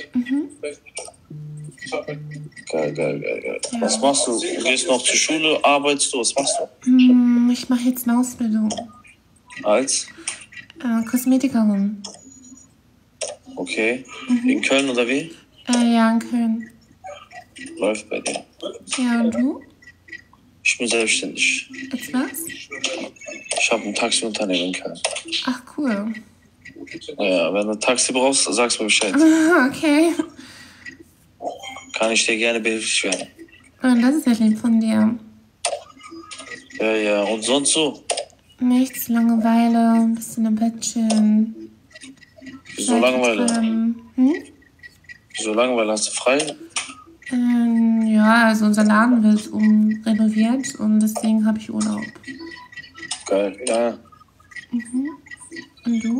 Geil, geil, geil, geil. Was machst du? Du gehst noch zur Schule, arbeitest du? Was machst du? Hm, ich mache jetzt eine Ausbildung. Als? Äh, Kosmetikerin. Okay. In Köln oder wie? Äh, ja, in Köln. Läuft bei dir. Ja, und du? Ich bin selbstständig. Jetzt was? Ich habe ein Taxiunternehmen in Köln. Ach, cool. Ja, wenn du ein Taxi brauchst, sagst mir Bescheid. Ah, okay. Kann ich dir gerne behilflich werden. Und das ist ja lieb von dir. Ja, ja. Und sonst so? Nichts, Langeweile, ein bisschen im Bett chillen. Wieso Seite Langeweile? treiben. Hm? Wieso Langeweile? Hast du frei? Ähm, Ja, also unser Laden wird umrenoviert und deswegen habe ich Urlaub. Geil, ja. Mhm. Und du?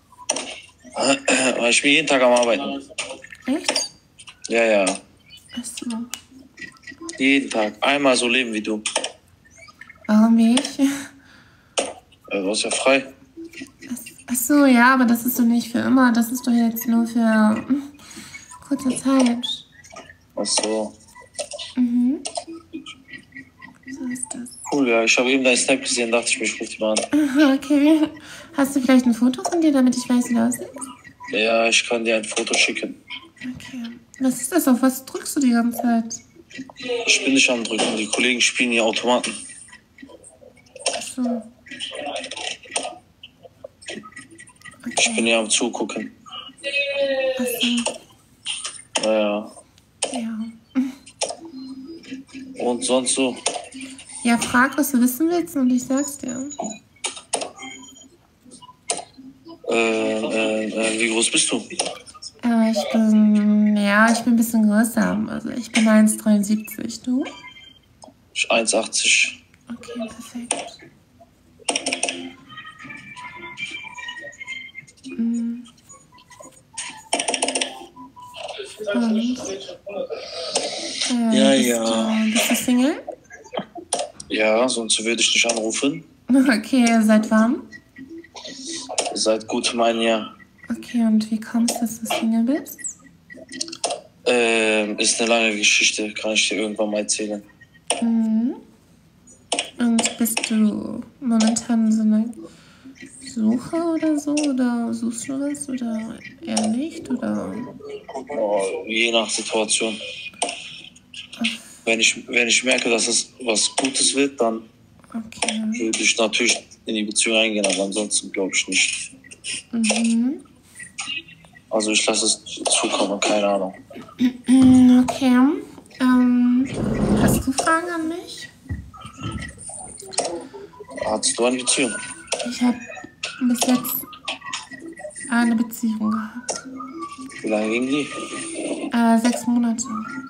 Ich bin jeden Tag am Arbeiten. Echt? Ja, ja. Achso. Jeden Tag. Einmal so leben wie du. Warum ich? Du warst ja frei. Achso, ja, aber das ist doch nicht für immer. Das ist doch jetzt nur für hm, kurze Zeit. Ach so. Mhm. So ist das. Cool, ja. Ich habe eben deinen Snap gesehen, dachte ich mir, ich rufe dich mal an. Aha, okay. Hast du vielleicht ein Foto von dir, damit ich weiß, wie du aussiehst? Ja, ich kann dir ein Foto schicken. Okay. Was ist das? Auf was drückst du die ganze Zeit? Ich bin nicht am Drücken. Die Kollegen spielen hier Automaten. Achso. Ich bin Okay. hier am Zugucken. Achso. Naja. Ja. Und sonst so? Ja, frag, was du wissen willst und ich sag's dir. Äh, äh, äh, wie groß bist du? Äh, ich bin, ja, ich bin ein bisschen größer. Also ich bin eins Komma dreiundsiebzig. Du? Ich eins Komma achtzig. Okay, perfekt. Mm. Und? Äh, Ja, bist ja. Du, bist du Single? Ja, sonst würde ich dich anrufen. Okay, seit wann? Seit gutem ein Jahr. Okay, und wie kommst du, dass du Single bist? Ähm, ist eine lange Geschichte, kann ich dir irgendwann mal erzählen. Mhm. Und bist du momentan so eine Suche oder so? Oder suchst du was? Oder eher nicht? Oder? Oh, je nach Situation. Wenn ich, wenn ich merke, dass es was Gutes wird, dann Okay. würde ich natürlich in die Beziehung eingehen, aber ansonsten glaube ich nicht. Mhm. Also ich lasse es zukommen, keine Ahnung. Mm, Okay. Ähm, hast du Fragen an mich? Hattest du eine Beziehung? Ich habe bis jetzt eine Beziehung gehabt. Wie lange ging die? Äh, sechs Monate.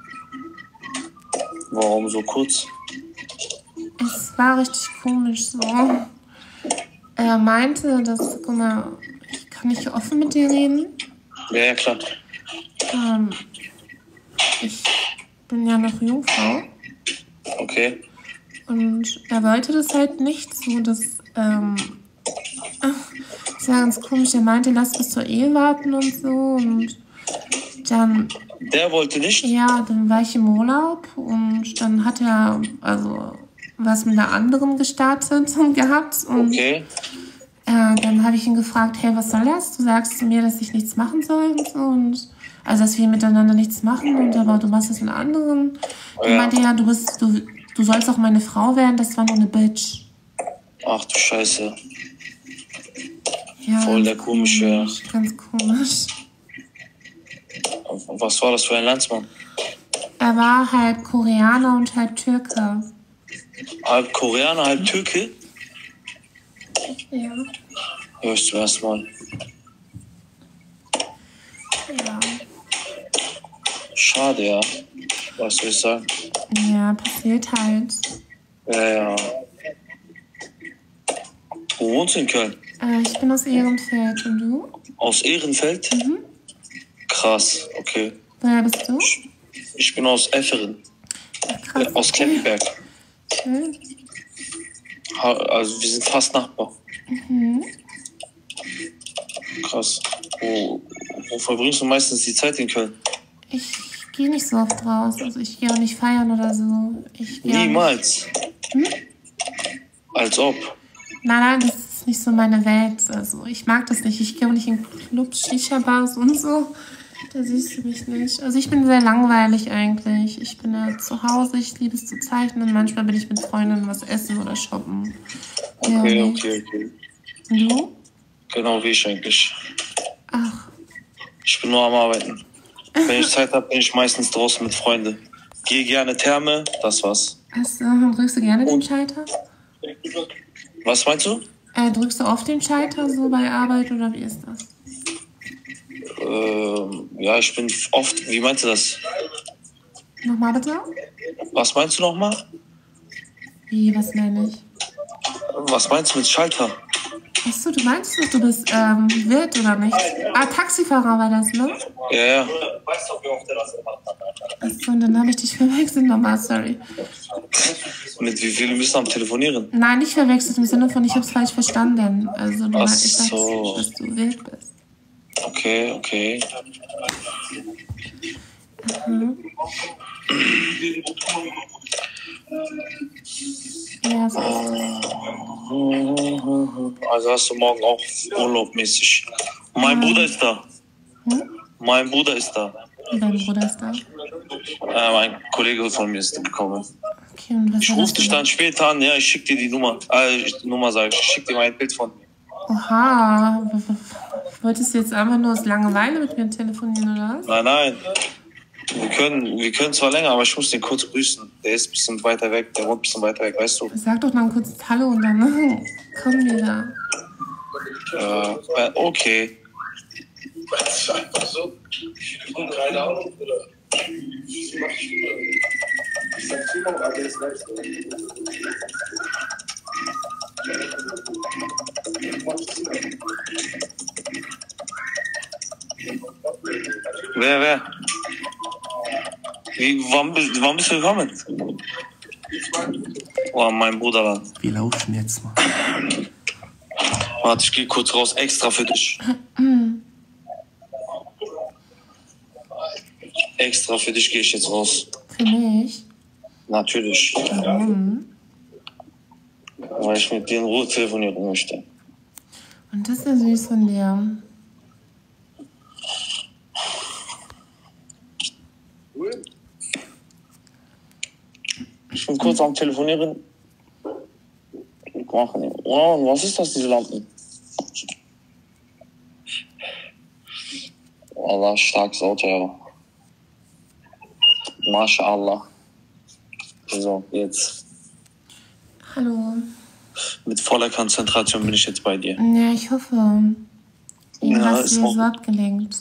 Warum so kurz? Es war richtig komisch so. Er meinte, dass, guck mal, ich kann nicht offen mit dir reden. Ja, ja, klar. Ähm, ich bin ja noch Jungfrau. Okay. Und er wollte das halt nicht so, dass, ähm, das war ganz komisch. Er meinte, lass bis zur Ehe warten und so. Und dann, Der wollte nicht? ja, dann war ich im Urlaub und dann hat er, also, was mit einer anderen gestartet und gehabt. Und Okay. äh, dann habe ich ihn gefragt, hey, was soll das? Du sagst zu mir, dass ich nichts machen soll und so. Und, also, dass wir miteinander nichts machen. Und aber du machst das mit einer anderen. Er Ja. meinte, ja, du bist, du, du sollst auch meine Frau werden. Das war nur eine Bitch. Ach du Scheiße. Ja, Voll der ganz komische. komisch, ganz komisch. Was war das für ein Landsmann? Er war halb Koreaner und halb Türke. Halb Koreaner, halb Türke? Ja. Hör ich zum ersten Mal. Ja. Schade, ja. Was soll ich sagen? Ja, passiert halt. Ja, ja. Wo wohnst du in Köln? Äh, ich bin aus Ehrenfeld. Und du? Aus Ehrenfeld? Mhm. Krass, okay. Woher bist du? Ich bin aus Efferen, Ach, krass. äh, aus Klemmenberg. Schön. Ha- Also wir sind fast Nachbar. Mhm. Krass. Wo, wo verbringst du meistens die Zeit in Köln? Ich gehe nicht so oft raus. Also ich gehe auch nicht feiern oder so. Ich gehe auch Niemals. Hm? Als ob. Nicht. Nein, nein, das ist nicht so meine Welt. Also ich mag das nicht. Ich gehe auch nicht in Clubs, Shisha-Bars und so. Da siehst du mich nicht. Also ich bin sehr langweilig eigentlich. Ich bin ja zu Hause, ich liebe es zu zeichnen. Manchmal bin ich mit Freundinnen was essen oder shoppen. Ja, Okay, nicht. okay, okay. Und du? Genau wie ich eigentlich. Ach, Ich bin nur am Arbeiten. Wenn ich Zeit habe, bin ich meistens draußen mit Freunden. Gehe gerne Therme, das war's. hast du, drückst du gerne den Schalter? Was meinst du? Äh, drückst du oft den Schalter so bei Arbeit oder wie ist das? Ähm, ja, ich bin oft, wie meinst du das? Nochmal bitte? Was meinst du nochmal? Wie, was meine ich? Was meinst du mit Schalter? Achso, du meinst doch, du bist ähm, Wirt oder nicht? Ah, Taxifahrer war das, ne? Ja, ja. Achso, und dann habe ich dich verwechselt nochmal, sorry. Mit wie vielen bist du am Telefonieren? Nein, nicht verwechselt im Sinne von, ich habe es falsch verstanden. Also, du Ach meinst, ich dachte, so. dass du wild bist. Okay, okay. Mhm. Ja, so ist es. Also hast du morgen auch urlaubmäßig. Mein Ja. Bruder ist da. Hm? Mein Bruder ist da. Dein Bruder ist da. Äh, mein Kollege von mir ist gekommen. Okay, und was Ich war rufe das dich denn? dann später an. Ja, ich schick dir die Nummer. Äh, ich- die Nummer sage ich. Ich schick dir mal ein Bild von mir. Oha, w- w- wolltest du jetzt einfach nur aus Langeweile mit mir telefonieren, oder was? Nein, nein. Wir können, wir können zwar länger, aber ich muss den kurz grüßen. Der ist ein bisschen weiter weg. Der wohnt ein bisschen weiter weg, weißt du? Sag doch mal kurz Hallo und dann kommen wir da. Äh, äh, okay. Wer, wer? Wie, wann, bist, wann bist du gekommen? Oh, mein Bruder war. Wir lauschen jetzt mal. Warte, ich geh kurz raus, extra für dich. Extra für dich gehe ich jetzt raus. Für mich? Natürlich. Warum? Weil ich mit dir in Ruhe telefonieren möchte. Und das ist ja süß von dir. Ich bin kurz am Telefonieren. Machen. Oh, und was ist das, diese Lampen? Allah, starkes Auto, ja. MashaAllah. So, jetzt. Hallo. Mit voller Konzentration bin ich jetzt bei dir. Ja, ich hoffe. Irgendwas ist ist auch- so abgelenkt.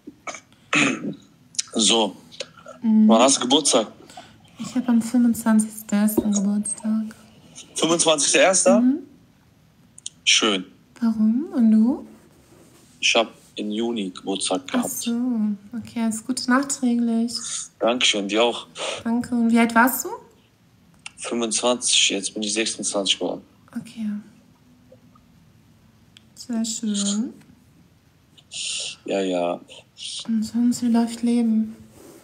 So. Wann hast du Geburtstag? Ich habe am fünfundzwanzigsten ersten Geburtstag. fünfundzwanzigster erster Mhm. Schön. Warum? Und du? Ich habe im Juni Geburtstag Ach gehabt. so. Okay, alles Gute nachträglich. Dankeschön, dir auch. Danke. Und wie alt warst du? fünfundzwanzig, jetzt bin ich sechsundzwanzig geworden. Okay. Sehr schön. Ja, ja. Und sonst, wie läuft Leben?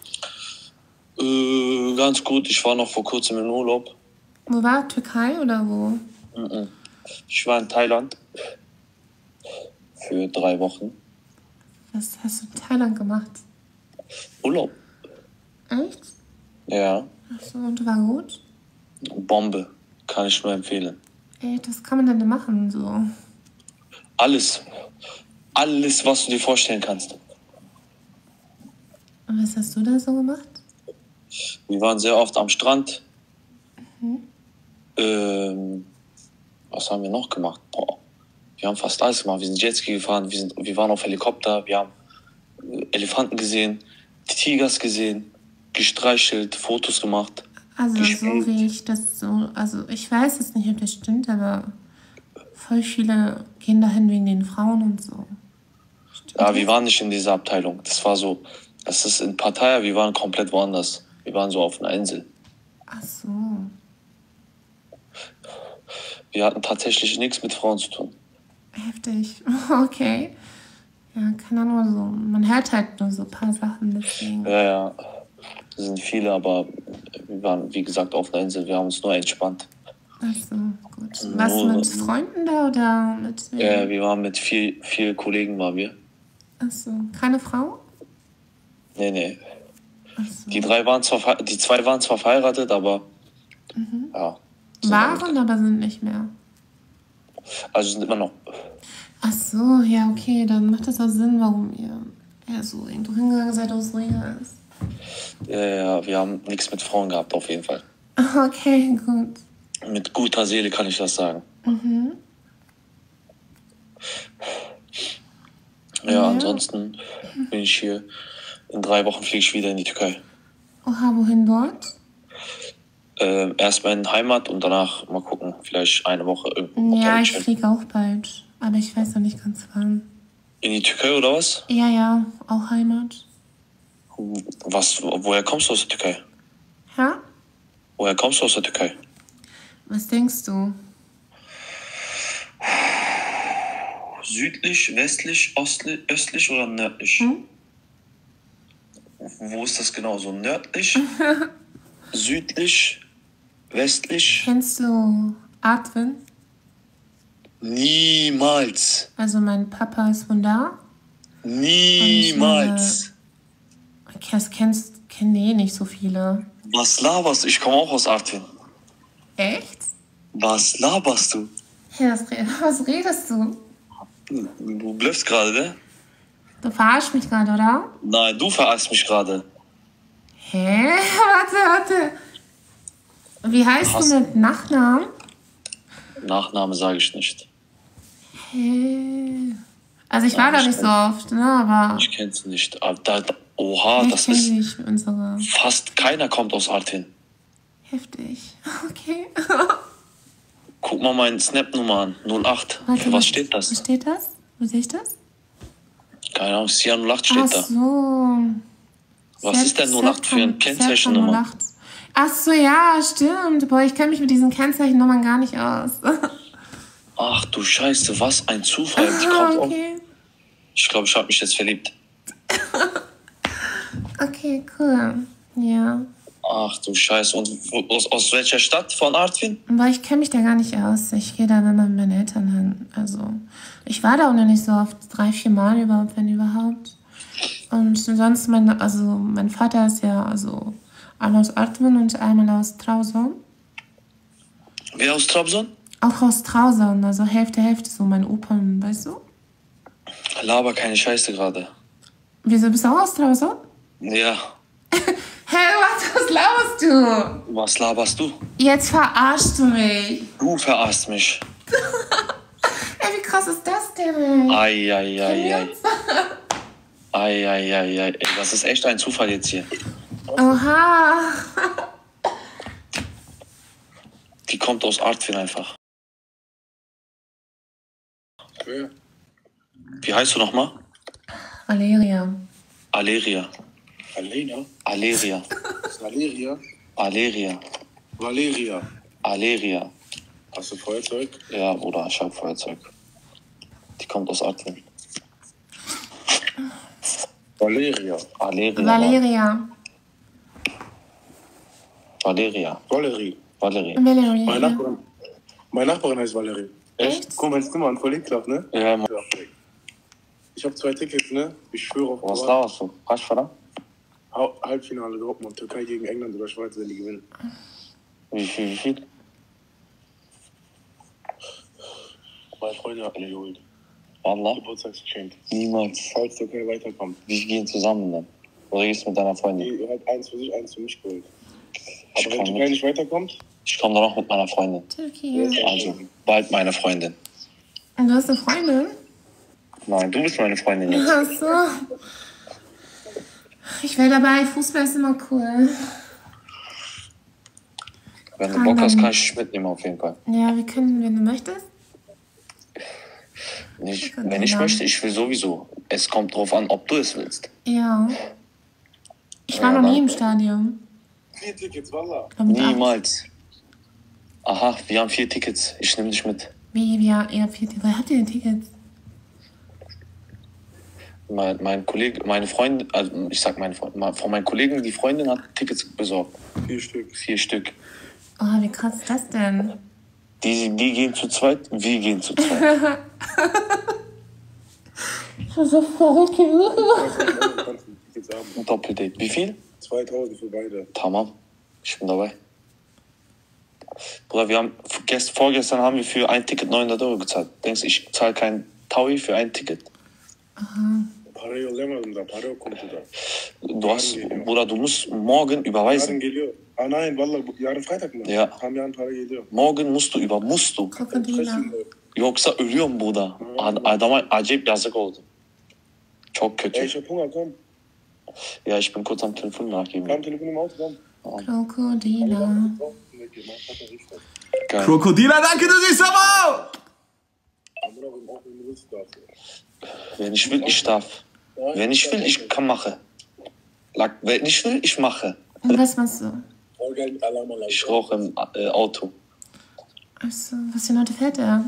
Äh, ganz gut, ich war noch vor kurzem in Urlaub. Wo war? Türkei oder wo? Mhm. Ich war in Thailand für drei Wochen. Was hast du in Thailand gemacht? Urlaub. Echt? Ja, Achso, und war gut? Bombe. Kann ich nur empfehlen. Ey, was kann man denn da machen? So. Alles. Alles, was du dir vorstellen kannst. Und was hast du da so gemacht? Wir waren sehr oft am Strand. Ähm, was haben wir noch gemacht? Boah. Wir haben fast alles gemacht. Wir sind Jetski gefahren, wir, sind, wir waren auf Helikopter, wir haben äh, Elefanten gesehen, Tigers gesehen, gestreichelt, Fotos gemacht. Also so Gespielt. wie ich das so, also ich weiß jetzt nicht, ob das stimmt, aber voll viele gehen dahin wegen den Frauen und so. Stimmt Ja, das? wir waren nicht in dieser Abteilung. Das war so, das ist in Pattaya, wir waren komplett woanders. Wir waren so auf einer Insel. Ach so. Wir hatten tatsächlich nichts mit Frauen zu tun. Heftig. Okay. Ja, keine Ahnung, so. Man hört halt nur so ein paar Sachen, deswegen. Ja, ja, es sind viele, aber wir waren, wie gesagt, auf einer Insel. Wir haben uns nur entspannt. Ach so, gut. Warst du mit Freunden da oder mit wem? Ja, wir waren mit vier, vier Kollegen, waren wir. Ach so. Keine Frau? Nee, nee. Ach so. Die drei waren zwar, verhe- die zwei waren zwar verheiratet, aber ja. sind Waren, aber sind nicht mehr. Also sind immer noch. Ach so, ja, okay, dann macht das auch Sinn, warum ihr ja so irgendwo hingegangen seid, wo es ruhiger ist. Ja, ja, wir haben nichts mit Frauen gehabt, auf jeden Fall. Okay, gut. Mit guter Seele kann ich das sagen. Ja, Ja. ansonsten bin ich hier. In drei Wochen fliege ich wieder in die Türkei. Oha, wohin dort? Äh, erstmal in Heimat und danach mal gucken, vielleicht eine Woche irgendwo. Ja, ich fliege auch bald. Aber ich weiß noch nicht ganz wann. In die Türkei oder was? Ja, ja, auch Heimat. Was, woher kommst du aus der Türkei? Ja? Woher kommst du aus der Türkei? Was denkst du? Südlich, westlich, ostli, östlich oder nördlich? Hm? Wo ist das genau? So nördlich, südlich, westlich? Kennst du Artvin? Niemals. Also mein Papa ist von da. Niemals. Okay, das kennst, kennen eh nicht so viele. Was laberst du? Ich komme auch aus Artvin. Echt? Was laberst du? Hey, was, re- was redest du? Du blöffst gerade, ne? Du verarschst mich gerade, oder? Nein, du verarschst mich gerade. Hä? Warte, warte. Wie heißt Hast- du mit Nachnamen? Nachname sage ich nicht. Hä? Also ich war Nein, da ich nicht so kenn- oft, ne? Aber Ich kenn's nicht. Aber da, da, oha, ich das kenne ist... dich, unsere. Fast keiner kommt aus Artvin. Heftig. Okay. Guck mal meinen Snap-Nummer an. null acht. Warte, Für was steht Was das? steht das? Wo sehe ich das? Keine Ahnung, Sia null acht steht Ach da. so. Was Set- ist denn null acht für eine Set- Kennzeichennummer? null acht. Ach so, ja, stimmt. Boah, ich kenne mich mit diesen Kennzeichennummern gar nicht aus. Ach du Scheiße, was ein Zufall. Die Ah, kommt auch. okay. Ich glaube, ich habe mich jetzt verliebt. Okay, cool. Ja. Ach du Scheiße. Und wo, aus, aus welcher Stadt von Artvin? Aber ich kenne mich da gar nicht aus. Ich gehe da immer mit meinen Eltern hin. Also, ich war da auch noch nicht so oft. Drei, vier Mal überhaupt, wenn überhaupt. Und sonst, mein, also, mein Vater ist ja, also, einmal aus Artvin und einmal aus Trausau. Wer aus Trabzon? Auch aus Trausau, also Hälfte, Hälfte, so mein Opa, weißt du? Laber keine Scheiße gerade. Wieso bist du auch aus Trausau? Ja. Hä, was, was laberst du? Was laberst du? Jetzt verarschst du mich. Du verarschst mich. Ey, wie krass ist das denn? Ei, ei, ei, ei. Jetzt? Ei, ei, ei, ei. Ey, das ist echt ein Zufall jetzt hier. Oha. Die kommt aus Artvin einfach. Wer? Wie heißt du nochmal? Valeria. Aleria. Alena? Aleria. Valeria? Aleria. Valeria. Aleria. Hast du Feuerzeug? Ja, Bruder, ich hab Feuerzeug. Die kommt aus Artvin. Valeria. Aleria. Valeria. Valeria. Valerie. Valerie. Valeria. Meine Nachbarin, meine Nachbarin heißt Valerie. Echt? Guck mal, meine Stimme an, voll ekelhaft, ne? Ja, Mann. Ich habe zwei Tickets, ne? Ich schwöre auf Was Allah. laberst du? Hast du verdammt? Hau- Halbfinale Dortmund, Türkei gegen England oder Schweiz, wenn die gewinnen. Wie viel, wie viel? Meine Freunde hat mir geholt. Wallah? Geburtstagsgeschenk. Niemals. Falls Türkei weiterkommt. Wir gehen zusammen dann. Oder gehst du mit deiner Freundin? Die hat eins für sich, eins für mich geholt. Ich Aber wenn komm Türkei mit. nicht weiterkommt, Ich komme dann auch mit meiner Freundin. Türkei. Also, bald meine Freundin. Und du hast eine Freundin? Nein, du bist meine Freundin jetzt. Ach so. Ich wäre dabei. Fußball ist immer cool. Wenn du Bock hast, kann ich dich mitnehmen auf jeden Fall. Ja, wir können, wenn du möchtest. Nicht, können wenn wir ich dann. möchte, ich will sowieso. Es kommt drauf an, ob du es willst. Ja. Ich war Ja, noch nie dann- im Stadion. vier Tickets, Wallah. Aber mit acht. Niemals. Aha, wir haben vier Tickets. Ich nehme dich mit. Wie, ja, ihr habt vier Tickets. Woher habt ihr denn Tickets? Mein, mein Kollege, meine Freundin, also ich sag meine Freundin, von meinen Kollegen, die Freundin hat Tickets besorgt. Vier Stück. Vier Stück. Oh, wie krass ist das denn? Die, die gehen zu zweit, wir gehen zu zweit. So verrückt. Kannst du Tickets haben. Doppeldate. Wie viel? zweitausend für beide. Tamam. Ich bin dabei. Bruder, wir haben, gest, vorgestern haben wir für ein Ticket neunhundert Euro gezahlt. Denkst du, ich zahle kein Taui für ein Ticket? Para yollamadım da, para yok kutuda. Du hast, Bruder, du musst morgen Yarın überweisen. geliyor. Aa nein, valla bu- yarın Freitag mı? Ya. Tam yarın para geliyor. Morgen musst du über, musst du. Krokodila. Yoksa ölüyorum Bruder. Ad- Adama acayip yazık oldu. Çok kötü. Ey, ich hab Hunger, komm. Ja, ich bin kurz am Telefon nachgeben. Komm, Telefon im Auto, komm. Krokodila. Geil. Krokodila, danke, du siehst aber! Wenn ich will, ich darf. Wenn ich will, ich kann machen. Lag- Wenn ich will, ich mache. Und was machst du? Ich rauche im äh, Auto. Achso, was für ein Auto fährt der?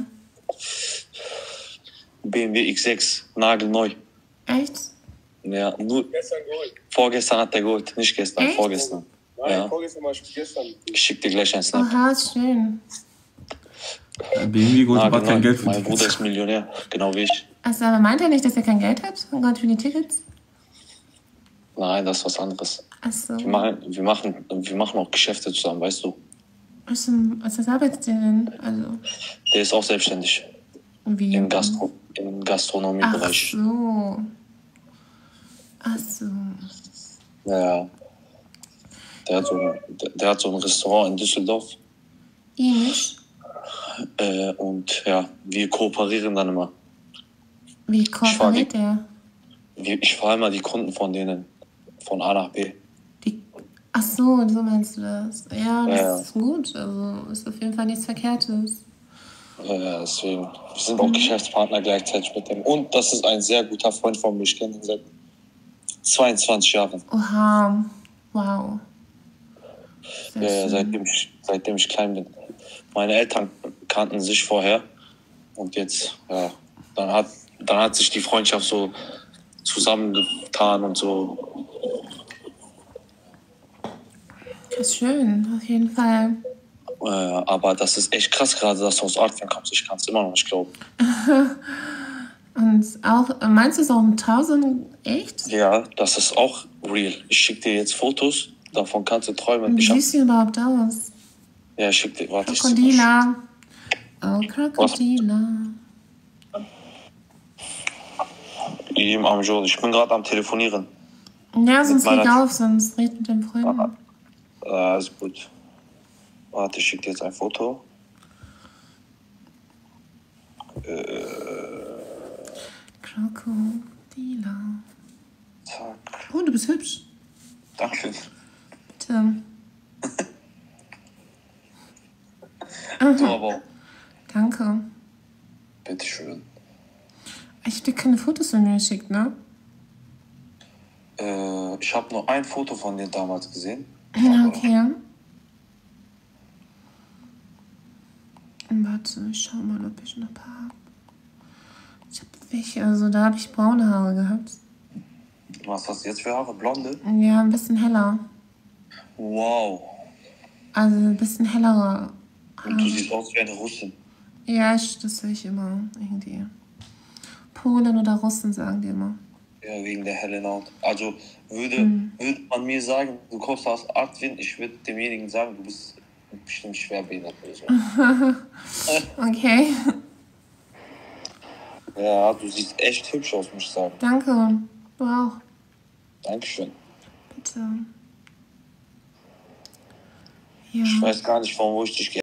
B M W X sechs, nagelneu. Echt? Ja, nur vorgestern hat der geholt, nicht gestern, Echt? vorgestern. Ja. Ich schick dir gleich einen Snap. Oha, ist schön. B M W Gold hat Nagelneu. kein Geld für Mein Bruder Tickets. ist Millionär, genau wie ich. Achso, aber meint er nicht, dass er kein Geld hat? Und Gott für die Tickets? Nein, das ist was anderes. Achso. Wir machen, wir machen, wir machen auch Geschäfte zusammen, weißt du. Was, was was arbeitet ihr denn? Also, Der ist auch selbstständig wie? im, Gastro im Ach Gastronomiebereich. so. Ach so. Ja. Der hat, so, der, der hat so ein Restaurant in Düsseldorf. Ähnlich? Äh, und ja, wir kooperieren dann immer. Wie fahr kooperiert die- der? Wir, ich fahre immer die Kunden von denen von A nach B. Die, ach so, so meinst du das. Ja, das Ja. ist gut. Also, ist auf jeden Fall nichts Verkehrtes. Ja, deswegen. Wir sind auch Geschäftspartner gleichzeitig mit dem. Und das ist ein sehr guter Freund von mir. Ich kenne ihn seit zweiundzwanzig Jahren. Oha. Wow. Sehr Ja, schön. seitdem, ich, seitdem ich klein bin. Meine Eltern kannten sich vorher. Und jetzt, ja, dann hat, dann hat sich die Freundschaft so zusammengetan und so. Das ist schön, auf jeden Fall. Äh, aber das ist echt krass gerade, dass du aus Artfang kommst. Ich kann es immer noch nicht glauben. Und auch, meinst du es auch im Tausend echt? Ja, das ist auch real. Ich schicke dir jetzt Fotos, davon kannst du träumen. Wie Ich hab, siehst du überhaupt aus? ja, ich schick dir, warte. ich- Krokodila. Oh, Krokodila. Ihm am Jour. Ich bin gerade am Telefonieren. Ja, sonst meiner- leg auf, sonst red mit deinen Freunden. Äh, alles gut. Warte, ich schicke dir jetzt ein Foto. Krokodila. Zack. Oh, du bist hübsch. Danke. Bitte. Du aber auch. Danke. Bitteschön. Ich hab dir keine Fotos von mir geschickt, ne? Äh, ich habe nur ein Foto von dir damals gesehen. Ja, okay. Warte, ich schau mal, ob ich noch ein paar habe. Ich hab welche, also da habe ich braune Haare gehabt. Was hast du jetzt für Haare? Blonde? Ja, ein bisschen heller. Wow. Also ein bisschen hellere Und du Haare. siehst aus wie eine Russin. Ja, ich, das höre ich immer irgendwie. Polen oder Russen sagen die immer. Ja, wegen der hellen Haut. Also würde, würde man mir sagen, du kommst aus Artvin, ich würde demjenigen sagen, du bist bestimmt schwerbehindert oder so. Okay, Ja, du siehst echt hübsch aus, muss ich sagen. danke. Du auch, Dankeschön. bitte. Ich Ja. weiß gar nicht, von wo ich dich